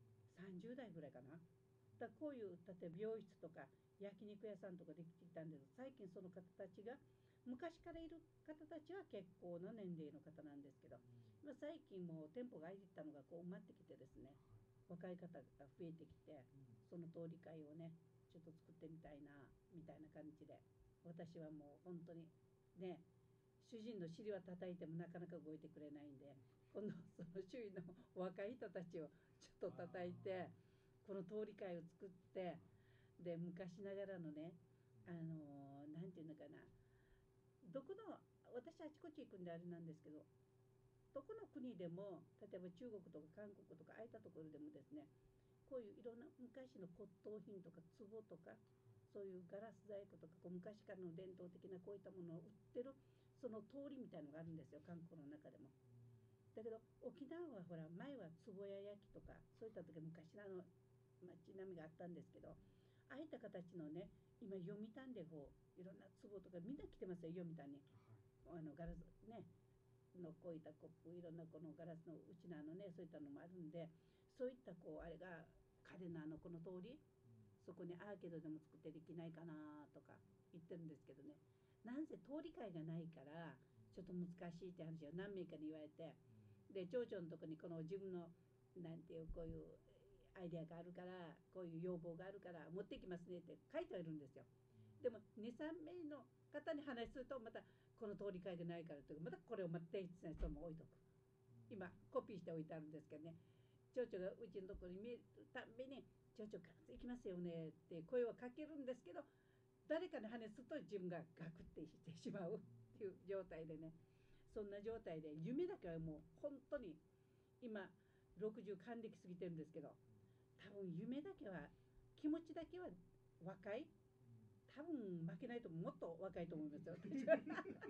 30代ぐらいかな。だこういう例えば美容室とか焼肉屋さんとかできてきたんです。最近その方たちが昔からいる方たちは結構な年齢の方なんですけど、まあ、最近もう店舗が空いてたのがこう埋まってきてですね、若い方が増えてきて、その通り会をねちょっと作ってみたいなみたいな感じで、私はもう本当にね主人の尻は叩いてもなかなか動いてくれないんで、今度その周囲の若い人たちをちょっと叩いてこの通り会を作って、で昔ながらのねなんていうのかな、どこの私あちこち行くんであれなんですけど、どこの国でも例えば中国とか韓国とかああいったところでもですね、こういういろんな昔の骨董品とか壺とかそういうガラス細工とかこう昔からの伝統的なこういったものを売ってるその通りみたいのがあるんですよ、韓国の中でも。だけど沖縄はほら前は壺屋焼きとかそういった時昔の街並みがあったんですけど、ああいった形のね今読谷でこういろんな壺とかみんな来てますよ、読谷にガラスねのこういったコップいろんなこのガラスのうちなのねそういったのもあるんで、そういったこうあれが嘉手納のこの通り、そこにアーケードでも作ってできないかなとか言ってるんですけどね、なんせ通り会がないからちょっと難しいって話を何名かに言われて、で町長のとこにこの自分のなんていうこういうアイデアがあるからこういう要望があるから持ってきますねって書いてはいるんですよ。でも23名の方に話するとまたこの通り会がないからというまたこれをまた提出した人も置いとく、今コピーしておいてあるんですけどね、町長がうちのところに見えるたんびに「町長必ず行きますよね」って声をかけるんですけど、誰かに話すと自分がガクってしてしまうっていう状態でね、そんな状態で夢だけはもう本当に今60還暦過ぎてるんですけど、多分夢だけは気持ちだけは若い、多分負けないともっと若いと思いますよ私は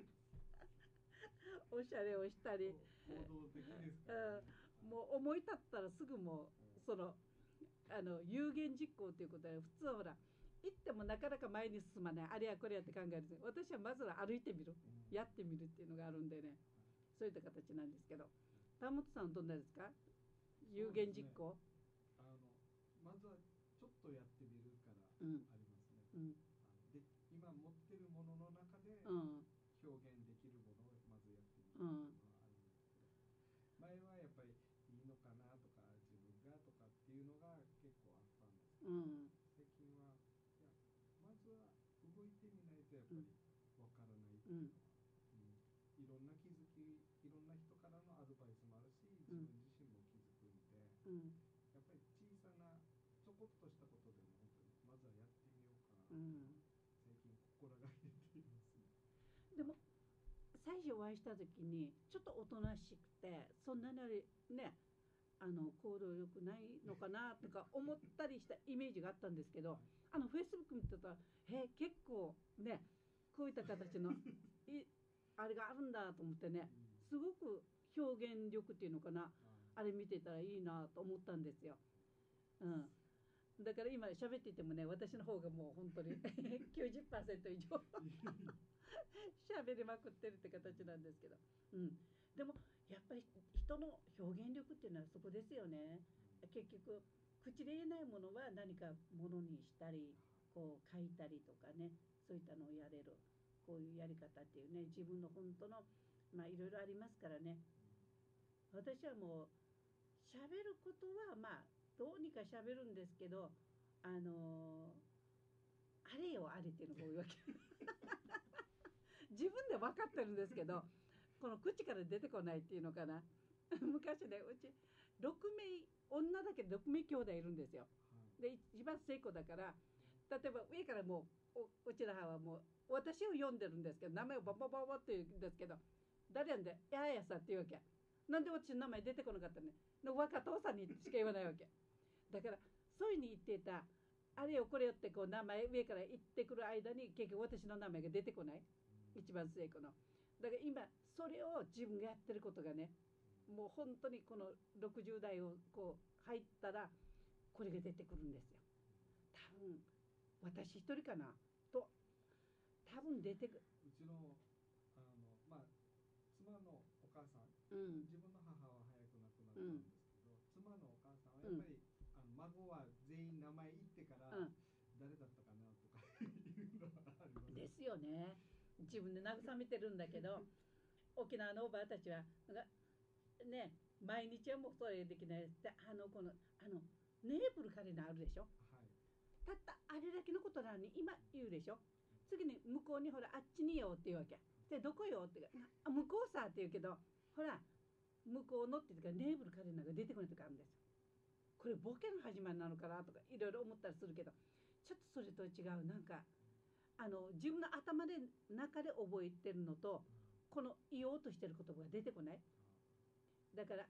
おしゃれをしたり、もう思い立ったらすぐもうその有言実行ということで、普通はほら行ってもなかなか前に進まない、あれやこれやって考えるんです。私はまずは歩いてみる、やってみるっていうのがあるんでね、そういった形なんですけど、田本さんはどんなですか、有言実行。 まずはちょっとやってみるからありますね。で今持ってるものの中で表現できるものをまずやってみるっていうのはあるんですけど、前はやっぱりいいのかなとか自分がとかっていうのが結構あったんですけど、最近はいやまずは動いてみないとやっぱりわからないっていうのは、 いろんな人からのアドバイスもあるし、自分自身も気づくんで、やっぱり小さなちょこっとしたことでも本当にまずはやってみようかなと、最近心がけていますね。 でも最初お会いした時にちょっとおとなしくて、そんなにね行動力ないのかなとか思ったりしたイメージがあったんですけど、フェイスブック見てたら結構ねこういった形のあれがあるんだと思ってね、すごく表現力っていうのかな、あれ見てたらいいなと思ったんですよ。だから今喋っていてもね、私の方がもう本当に90% 以上喋りまくってるって形なんですけど、でもやっぱり人の表現力っていうのはそこですよね。結局口で言えないものは何かものにしたりこう書いたりとかね、そういったのをやれる、こういうやり方っていうね、自分の本当のいろいろありますからね。私はもう喋ることはどうにか喋るんですけど、あれよあれっていうのが多いわけ自分で分かってるんですけど、この口から出てこないっていうのかな昔ね、うち6名女だけで6名兄弟いるんですよ。で一番末っ子だから、例えば上からもうちの母はもう私を呼んでるんですけど、名前をババババって言うんですけど、誰やんで「ややさ」って言うわけ。なんで私の名前出てこなかったね。若父さんにしか言わないわけだから、そういうふうに言っていたあれよこれよってこう名前上から言ってくる間に結局私の名前が出てこない、一番末っ子の。だから今それを自分がやってることがね、もう本当にこの60代をこう入ったらこれが出てくるんですよ。多分私一人かなと、多分出てくる。 うちの妻のお母さん、自分の母は早く亡くなったんですけど、妻のお母さんはやっぱり、孫は全員名前言ってから、誰だったかなとかいうのはありますですよね。自分で慰めてるんだけど沖縄のおばあたちはね、毎日はもうそれできないで、このネーブルカレナあるでしょ、たったあれだけのことなのに今言うでしょ、次に向こうにほらあっちによって言うわけで、どこよって向こうさって言うけど、ほら向こうのって言うからネーブルカレナが出てこないとかあるんですよ。これボケの始まりなのかなとかいろいろ思ったりするけど、ちょっとそれと違う、なんか自分の頭で中で覚えてるのとこの言おうとしてる言葉が出てこない。だから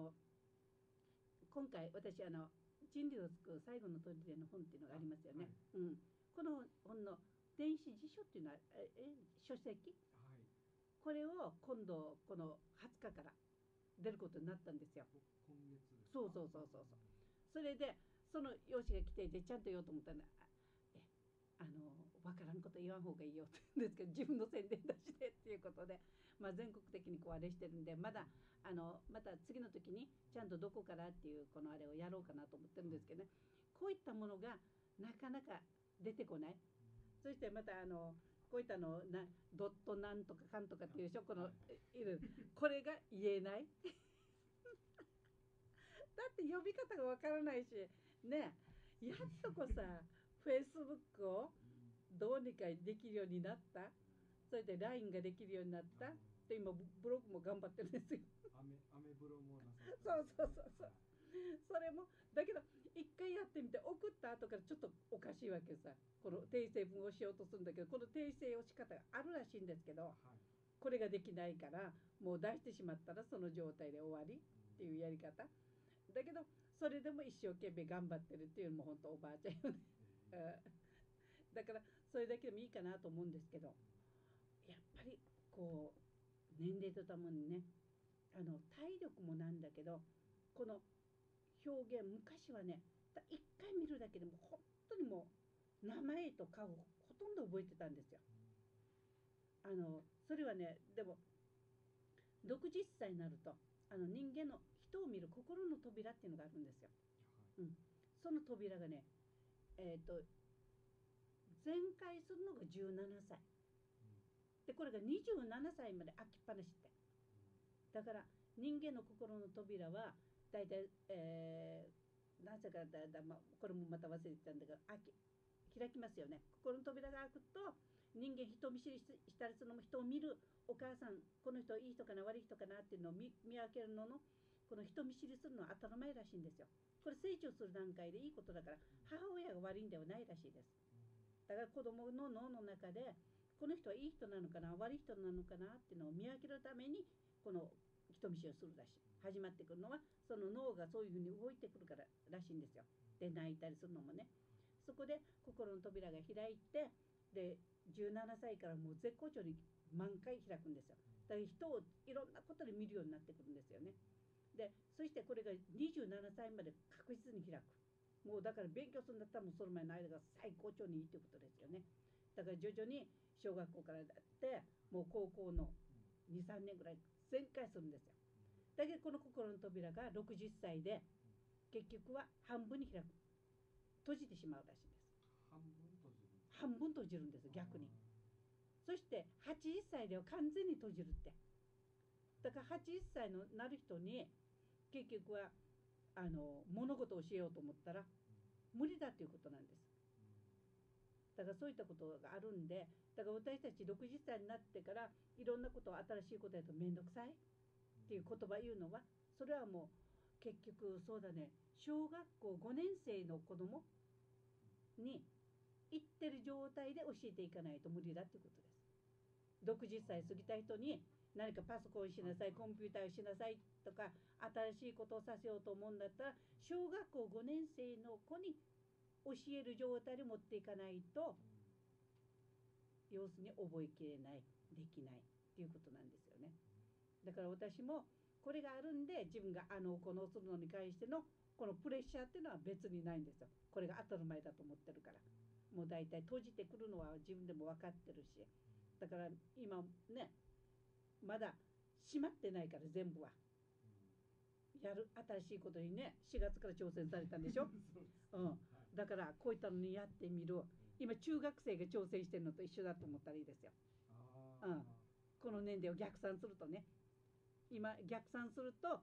今回私人類を救う最後の砦の本っていうのがありますよね、この本の電子辞書っていうのは書籍、これを今度この20日から出ることになったんですよ。 今月ですか？ そうそれでその用紙が来ていてちゃんと言おうと思ったら、分からんこと言わん方がいいよって言うんですけど、自分の宣伝出してっていうことで、全国的にこうあれしてるんで、また次の時にちゃんとどこからっていうこのあれをやろうかなと思ってるんですけどね、こういったものがなかなか出てこない。そしてまたこういったのドットなんとかかんとかっていうでしょ、このいるこれが言えないだって呼び方がわからないしね、やっとこさフェイスブックをどうにかできるようになった、それで LINE ができるようになったで、今ブログも頑張ってるんですよ。 アメブロもなさってそうそれもだけど一回やってみて送った後からちょっとおかしいわけさ、この訂正文をしようとするんだけど、この訂正を仕方があるらしいんですけど、これができないからもう出してしまったらその状態で終わりっていうやり方だけど、それでも一生懸命頑張ってるっていうのも本当おばあちゃんよねだからそれだけでもいいかなと思うんですけど、やっぱりこう年齢とともにね、体力もなんだけど、この表現、昔はね一回見るだけでも本当にもう名前と顔をほとんど覚えてたんですよ。それはね、でも60歳になると人間の人を見る心の扉っていうのがあるんですよ、その扉がね全開するのが17歳で、これが27歳まで開きっぱなしって。だから人間の心の扉はだいたいなぜかこれもまた忘れてたんだけど開きますよね。心の扉が開くと人間人見知りしたりするのも、人を見るお母さん、この人いい人かな悪い人かなっていうのを見分けるのの、この人見知りするのは当たり前らしいんですよ。これ成長する段階でいいことだから、母親が悪いんではないらしいです。だから子供の脳の中で、この人はいい人なのかな悪い人なのかなっていうのを見分けるために、この人見知りをするらしい。始まってくるのはその脳がそういうふうに動いてくるかららしいんですよ。で泣いたりするのもね。そこで心の扉が開いて、で17歳からもう絶好調に満開開くんですよ。だから人をいろんなことで見るようになってくるんですよね。でそしてこれが27歳まで確実に開く。もうだから勉強するんだったらもうその前の間が最高潮にいいということですよね。だから徐々に小学校からだってもう高校の2、3年ぐらい全開するんですよ。だけどこの心の扉が60歳で結局は半分に開く、閉じてしまうらしいです。半分閉じるんです、逆に。そして80歳では完全に閉じるって。だから80歳のなる人に結局は物事を教えようと思ったら無理だということなんです。だからそういったことがあるんで、だから私たち60歳になってからいろんなことを新しいことやると面倒くさいっていう言葉言うのは、それはもう結局そうだね、小学校5年生の子供に行ってる状態で教えていかないと無理だっていうことです。60歳過ぎた人に何かパソコンしなさい、コンピューターをしなさいとか新しいことをさせようと思うんだったら、小学校5年生の子に教える状態で持っていかないと、要するに覚えきれない、できないっていうことなんですよね。だから私もこれがあるんで、自分がこのするのに関してのこのプレッシャーっていうのは別にないんですよ。これが当たり前だと思ってるから。もう大体閉じてくるのは自分でも分かってるし、だから今ね、まだ閉まってないから全部は。やる新しいことにね、4月から挑戦されたんでしょだからこういったのにやってみる。今中学生が挑戦してるのと一緒だと思ったらいいですよ。この年齢を逆算するとね、今逆算すると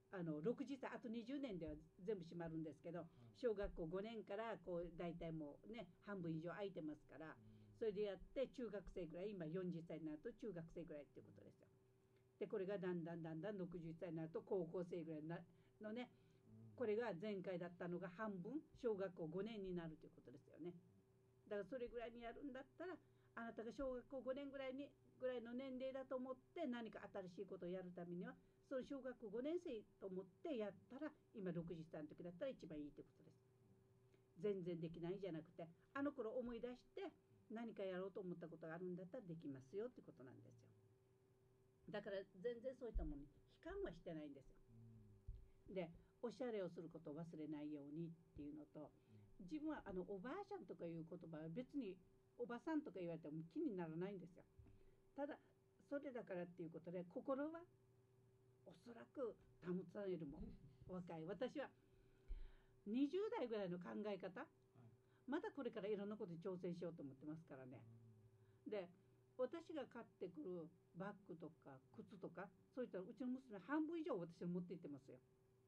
60歳あと20年では全部閉まるんですけど、小学校5年からこう大体もうね半分以上空いてますから、それでやって中学生ぐらい、今40歳になると中学生ぐらいっていうことですよ。でこれがだんだん60歳になると高校生ぐらいのね、これが前回だったのが半分、小学校5年になるということですよね。だからそれぐらいにやるんだったら、あなたが小学校5年ぐらいの年齢だと思って何か新しいことをやるためには、その小学校5年生と思ってやったら、今60歳の時だったら一番いいということです。全然できないじゃなくて、あの頃思い出して何かやろうと思ったことがあるんだったらできますよってことなんですよ。だから全然そういったものに悲観はしてないんですよ。でおしゃれをすることを忘れないようにっていうのと、自分はおばあちゃんとかいう言葉は別におばさんとか言われても気にならないんですよ。ただそれだからっていうことで心はおそらく保たれるも若い。私は20代ぐらいの考え方、まだこれからいろんなことに挑戦しようと思ってますからね。で私が買ってくるバッグとか靴とか、そういったうちの娘半分以上私に持って行ってますよ。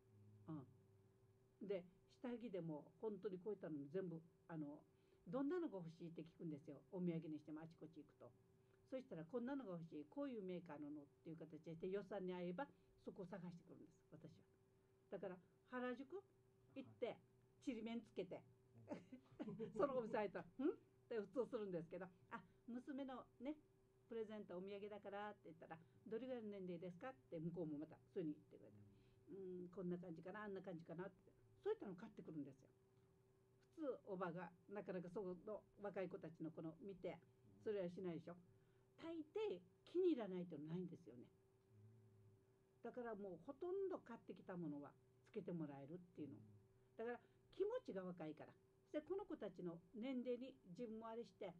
で下着でも本当にこういったのも全部どんなのが欲しいって聞くんですよ。お土産にしてもあちこち行くと。そしたらこんなのが欲しい、こういうメーカーのっていう形で予算に合えばそこを探してくるんです、私は。だから原宿行ってちりめんつけてそのお店入ったら「ん?」って普通するんですけど、あ、娘のねプレゼントお土産だからって言ったら、どれぐらいの年齢ですかって向こうもまたそういうふうに言ってくれた。こんな感じかな、あんな感じかなって、そういったの買ってくるんですよ。普通おばがなかなかその若い子たちのこの見てそれはしないでしょ。大抵気に入らないとないんですよね。だからもうほとんど買ってきたものはつけてもらえるっていうの。だから気持ちが若いから。でこの子たちの年齢に自分もあれして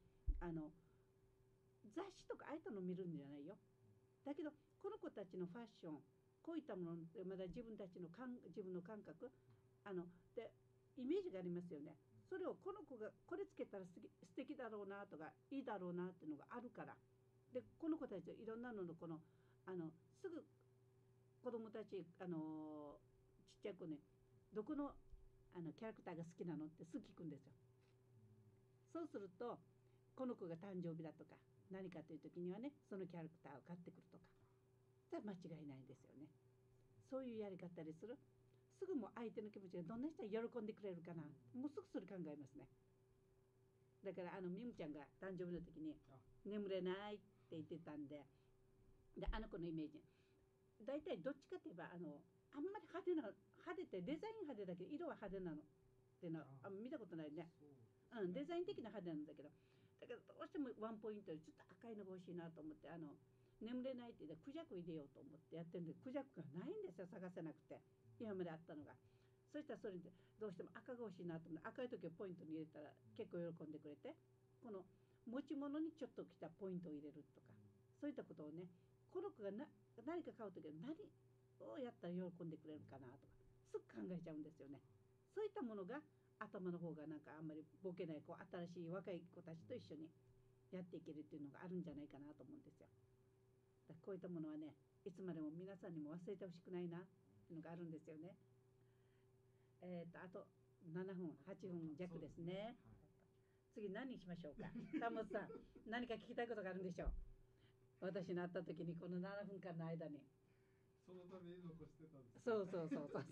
雑誌とかああいったの見るんじゃないよ。だけどこの子たちのファッション、こういったものでまだ自分たちの自分の感覚でイメージがありますよね。それをこの子がこれつけたら素敵だろうなとかいいだろうなっていうのがあるから。でこの子たちいろんなののすぐ子供たちちっちゃい子ね、どこのキャラクターが好きなのってすぐ聞くんですよ。そうするとこの子が誕生日だとか何かという時にはねそのキャラクターを買ってくるとか、それは間違いないんですよね。そういうやり方でする。すぐもう相手の気持ちがどんな人が喜んでくれるかな、もうすぐそれ考えますね。だからみむちゃんが誕生日の時に眠れないって言ってたんで、あの子のイメージ大体どっちかといえばあんまり派手ってデザイン派手だけど色は派手なのっていうのは見たことないね。デザイン的な派手なんだけど、だけどどうしてもワンポイントでちょっと赤いのが欲しいなと思って眠れないって言ってクジャク入れようと思ってやってるんでクジャクがないんですよ、探せなくて今まであったのが。そしたらそれでどうしても赤が欲しいなと思って赤い時はポイントに入れたら結構喜んでくれて、この持ち物にちょっときたポイントを入れるとかそういったことをね、この子が何か買う時は何をやったら喜んでくれるかなとかすぐ考えちゃうんですよね。そういったものが頭の方がなんかあんまりボケない新しい若い子たちと一緒にやっていけるっていうのがあるんじゃないかなと思うんですよ。だからこういったものはねいつまでも皆さんにも忘れてほしくないなっていうのがあるんですよね。あと7分8分弱ですね。次何にしましょうか。タモさん何か聞きたいことがあるんでしょう。私の会った時にこの7分間の間にそのために残してたんです。 そうそう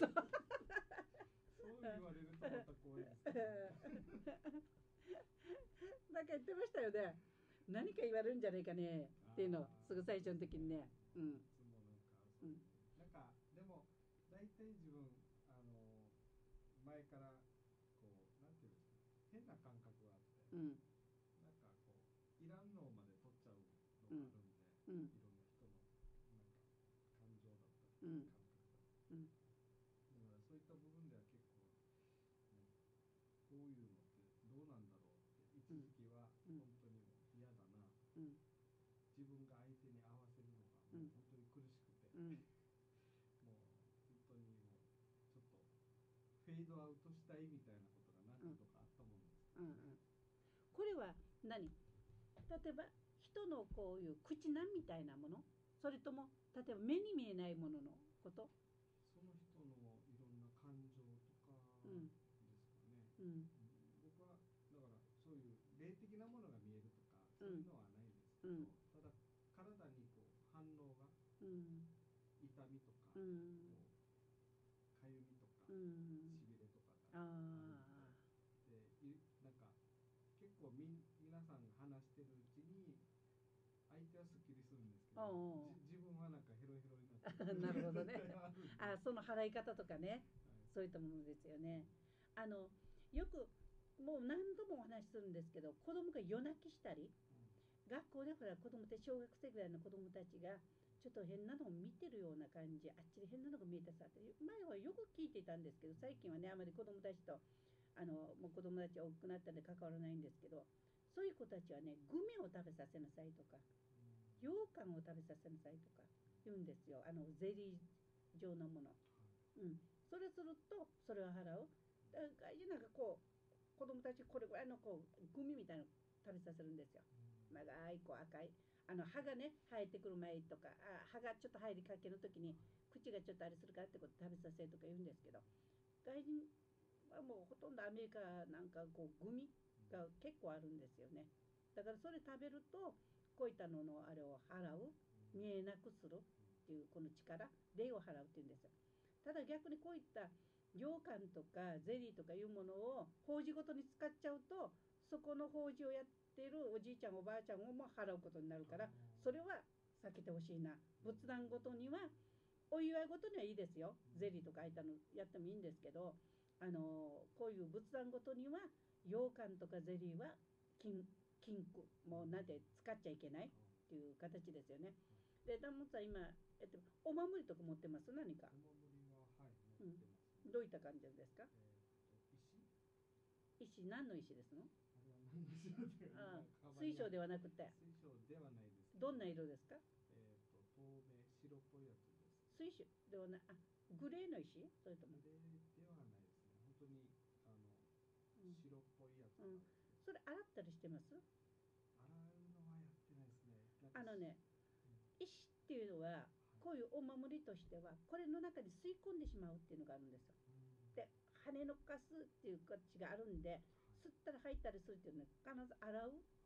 言われるとまた怖いですね。 なんか言ってましたよね。何か言われるんじゃないかねっていうのすぐ最初の時にね。 いつもなんかでも大体自分前からこうなんていうんですか、変な感覚があって、なんかこういらんのまで取っちゃうのがあるんで、いろんな人のなんか感情だったり感覚だったり、だからそういった部分では結構、こういうのってどうなんだろうって一時期は本当にもう嫌だな、自分が相手に合わせるのがもう本当に苦しくて、もう本当にもうちょっとフェードアウトしたいみたいなことが何度かあったもんです、 これは何、例えば人のこういう口なんみたいなもの、それとも例えば目に見えないもののこと、 その人のいろんな感情とかですかね、僕はだからそういう霊的なものが見えるとかそういうのはないんですけど、ただ体にこう反応が、痛みとか、こうかゆみとか、しびれとかがあるので、なんか結構皆さんが話してるうちに相手はすっきりするんですけど、自分はなんかヘロヘロになってるなるほどね。その払い方とかね、そういったものですよね。よくもう何度もお話しするんですけど、子供が夜泣きしたり、学校でほら子供って小学生ぐらいの子供たちがちょっと変なのを見てるような感じ、あっちで変なのが見えたさって前はよく聞いていたんですけど、最近はねあまり子供たちともう子供たち大きくなったんで関わらないんですけど、そういう子たちはねグミを食べさせなさいとか羊羹を食べさせなさいとか言うんですよ、ゼリー状のもの。それするとそれを払う。外人なんかこう子供たちこれぐらいのこうグミみたいなの食べさせるんですよ。長いこう赤い歯がね生えてくる前とか歯がちょっと入りかけの時に口がちょっとあれするからってこと食べさせとか言うんですけど、外人はもうほとんどアメリカなんかこうグミが結構あるんですよね。だからそれ食べるとこういったののあれを払う、見えなくするっていうこの力、霊を払うっていうんですよ。ただ逆にこういった羊羹とかゼリーとかいうものを法事ごとに使っちゃうと、そこの法事をやっているおじいちゃんおばあちゃんをも払うことになるから、それは避けてほしいな。仏壇ごとにはお祝いごとにはいいですよ、ゼリーとかああいったのやってもいいんですけど、こういう仏壇ごとには羊羹とかゼリーは禁句、もうなんて使っちゃいけないっていう形ですよね。でダモさん今お守りとか持ってます？何かお守りは持ってます、 どういった感じですか？石何の石ですの？ あれは何の石だって水晶ではなくて水晶ではないです。 どんな色ですか？ 透明白っぽいやつです。 水晶ではない、グレーの石？それともグレーではないですね。本当に白っぽいやつなんですけど、 それ洗ったりしてます？ 洗うのはやってないですね、 ね。 石っていうのはこういうお守りとしてはこれの中に吸い込んでしまうっていうのがあるんですよ。で跳ねのかすっていう形があるんで、吸ったり吐いたりするっていうのは必ず洗う。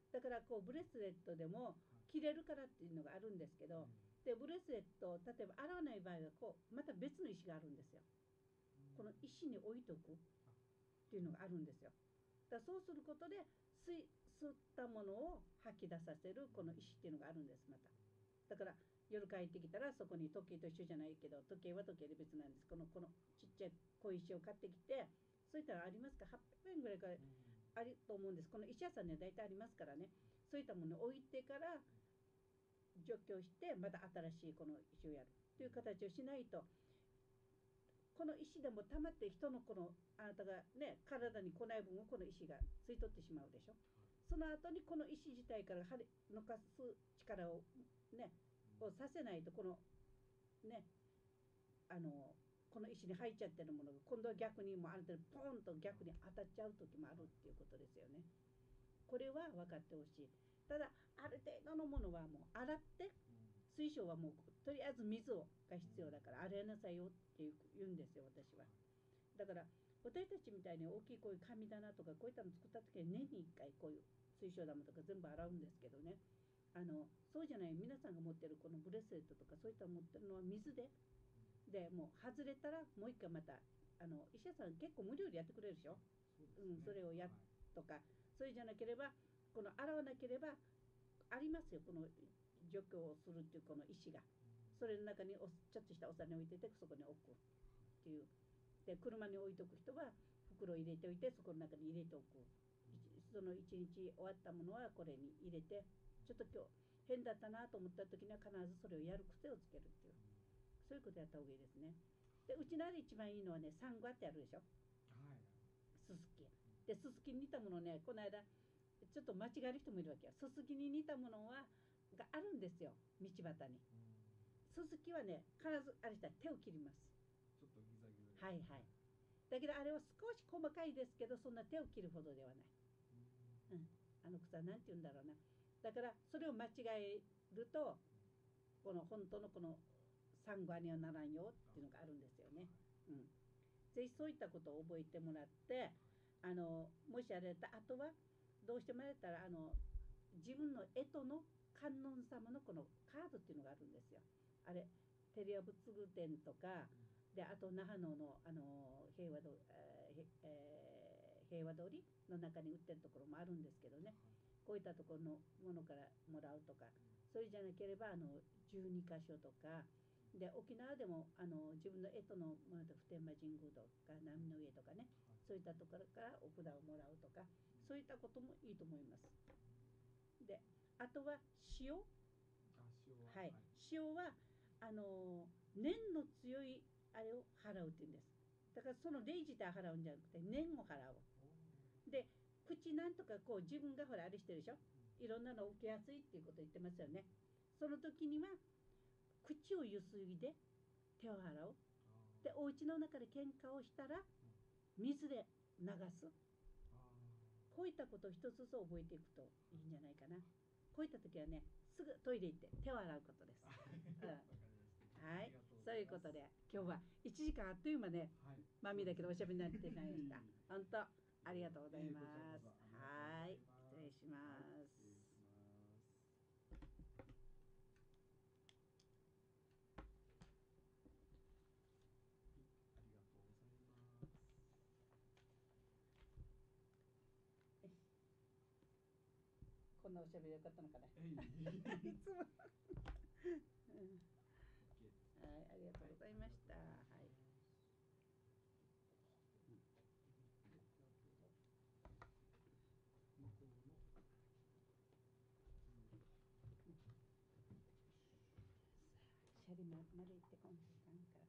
だからこうブレスレットでも切れるからっていうのがあるんですけど、でブレスレット例えば洗わない場合はこうまた別の石があるんですよ。この石に置いとくっていうのがあるんですよ。だからそうすることで吸ったものを吐き出させるこの石っていうのがあるんです。まただから夜帰ってきたらそこに時計と一緒じゃないけど、時計は時計で別なんです。このちっちゃい小石を買ってきて、そういったらありますか、800円ぐらいからあると思うんです。この石屋さんには大体ありますからね。そういったものを置いてから除去してまた新しいこの石をやるという形をしないと、この石でも溜まって人のこのあなたがね体に来ない分をこの石が吸い取ってしまうでしょ。その後にこの石自体から抜かす力をねをさせないと、このねこの石に入っちゃってるものが今度は逆にもうある程度ポンと逆に当たっちゃう時もあるっていうことですよね。これは分かってほしい。ただある程度のものはもう洗って、水晶はもうとりあえず水が必要だから洗いなさいよって言うんですよ、私は。だから私たちみたいに大きいこういう神棚とかこういったの作った時に年に1回こういう水晶玉とか全部洗うんですけどね、そうじゃない皆さんが持ってるこのブレスレットとかそういったの持ってるのは水でもう外れたらもう一回また医者さん結構無料でやってくれるでしょ。それをやっとか、それじゃなければこの洗わなければありますよ、この除去をするっていうこの石が、それの中にちょっとしたお皿に置いててそこに置くっていう。で車に置いとく人は袋入れておいてそこの中に入れておく。その一日終わったものはこれに入れて、ちょっと今日変だったなと思った時には必ずそれをやる癖をつけるっていう、そういうことやった方がいいですね。でうちのあれ一番いいのはね、サンゴってあるでしょ、ススキで、ススキに似たものね、この間ちょっと間違える人もいるわけよ。ススキに似たものがあるんですよ、道端に。ススキはね必ずあれしたら手を切ります。 ちょっとギザギザ。 はいはい。だけどあれは少し細かいですけど、そんな手を切るほどではない。あの草なんて言うんだろうな。だからそれを間違えるとこの本当のこのサンゴにはならんよっていうのがあるんですよね。ぜひそういったことを覚えてもらって、もしあれだったらあとはどうしてもあれだったら自分の干支の観音様のこのカードっていうのがあるんですよ。あれテレア仏具店とかで、あと那覇の平和通りの中に売ってるところもあるんですけどね、こういったところのものからもらうとか、それじゃなければ12箇所とかで、沖縄でも自分の干支のもので普天間神宮とか波の上とかね、そういったところからお札をもらうとか、そういったこともいいと思います。であとは塩、はい、塩は念の強いあれを払うっていうんです。だからその礼自体払うんじゃなくて念を払う。で口なんとかこう自分がほらあれしてるでしょ、いろんなの受けやすいっていうこと言ってますよね。その時には口をゆすいで手を洗う。でお家の中で喧嘩をしたら水で流す。こういったことを一つずつ覚えていくといいんじゃないかな。こういった時はね、すぐトイレ行って手を洗うことです。はい、そういうことで今日は1時間あっという間ね、マミだけどおしゃべりになってまいりました。本当ありがとうございます。はい、失礼します。こんなおしゃべりよかったのかな。いつもはい、ありがとうございました。はい。シャリまで行ってこんといかんから。